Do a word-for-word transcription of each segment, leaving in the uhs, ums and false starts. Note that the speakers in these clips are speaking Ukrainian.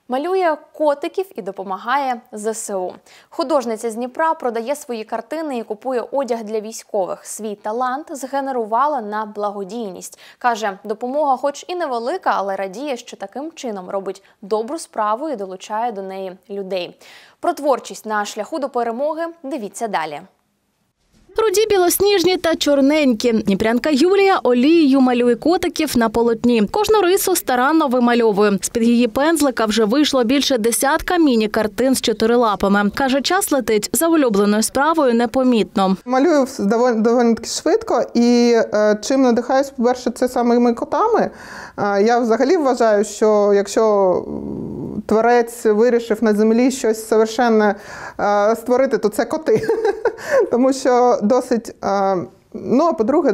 Малює котиків і допомагає зе се у. Художниця з Дніпра продає свої картини і купує одяг для військових. Свій талант згенерувала на благодійність. Каже, допомога хоч і невелика, але радіє, що таким чином робить добру справу і долучає до неї людей. Про творчість на шляху до перемоги дивіться далі. Руді, білосніжні та чорненькі. Дніпрянка Юлія олією малює котиків на полотні. Кожну рису старанно вимальовує. З-під її пензлика вже вийшло більше десятка міні-картин з чотирилапами. Каже, час летить за улюбленою справою непомітно. Малюю доволі, доволі таки швидко і е, чим надихаюсь, по-перше, це самими котами. Е, я взагалі вважаю, що якщо творець вирішив на землі щось совершенне е, створити, то це коти. Тому що досить, ну, а по-друге,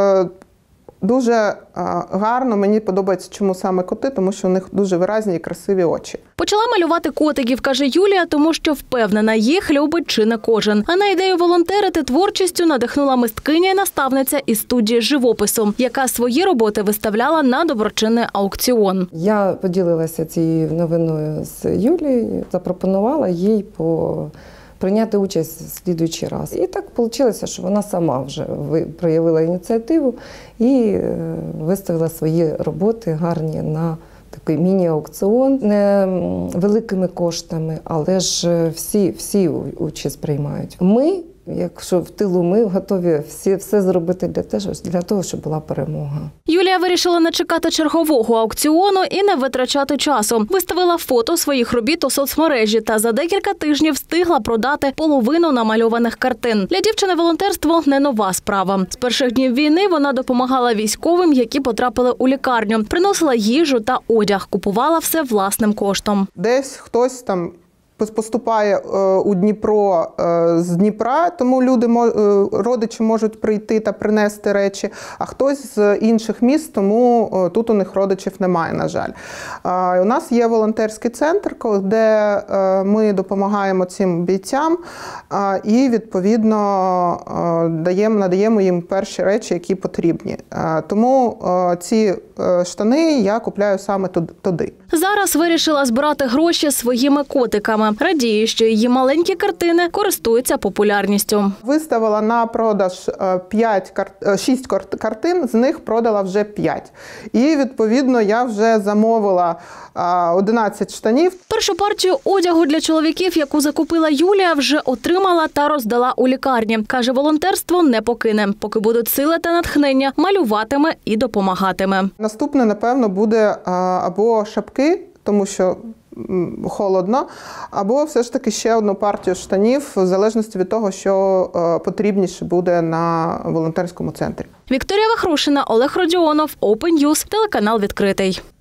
дуже гарно, мені подобається, чому саме коти, тому що у них дуже виразні і красиві очі. Почала малювати котиків, каже Юлія, тому що впевнена, їх любить чи не кожен. А на ідею волонтерити творчістю надихнула мисткиня і наставниця із студії живопису, яка свої роботи виставляла на доброчинний аукціон. Я поділилася цією новиною з Юлією, запропонувала їй по... прийняти участь в слідуючий раз. І так вийшло, що вона сама вже проявила ініціативу і виставила свої роботи гарні на такий міні-аукціон. Не великими коштами, але ж всі, всі участь приймають. Ми, якщо в тилу, ми готові всі, все зробити для того, для того, щоб була перемога. Юлія вирішила не чекати чергового аукціону і не витрачати часу. Виставила фото своїх робіт у соцмережі та за декілька тижнів встигла продати половину намальованих картин. Для дівчини волонтерство не нова справа. З перших днів війни вона допомагала військовим, які потрапили у лікарню. Приносила їжу та одяг, купувала все власним коштом. Десь хтось там поступає у Дніпро з Дніпра, тому люди, родичі можуть прийти та принести речі, а хтось з інших міст, тому тут у них родичів немає, на жаль. У нас є волонтерський центр, де ми допомагаємо цим бійцям і, відповідно, даємо, надаємо їм перші речі, які потрібні. Тому ці штани я купляю саме туди. Зараз вирішила збирати гроші своїми котиками. Радіє, що її маленькі картини користуються популярністю. Виставила на продаж п'ять, шість картин, з них продала вже п'ять. І, відповідно, я вже замовила одинадцять штанів. Першу партію одягу для чоловіків, яку закупила Юлія, вже отримала та роздала у лікарні. Каже, волонтерство не покине. Поки будуть сили та натхнення, малюватиме і допомагатиме. Наступне, напевно, буде або шапки, тому що холодно, або все ж таки ще одну партію штанів, в залежності від того, що потрібніше буде на волонтерському центрі. Вікторія Вахрушина, Олег Родіонов, Open News, телеканал «Відкритий».